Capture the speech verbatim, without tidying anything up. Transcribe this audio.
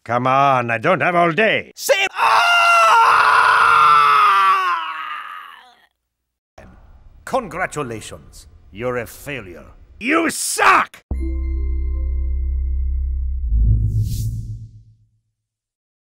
Come on, I don't have all day. Save. Congratulations. You're a failure. You suck!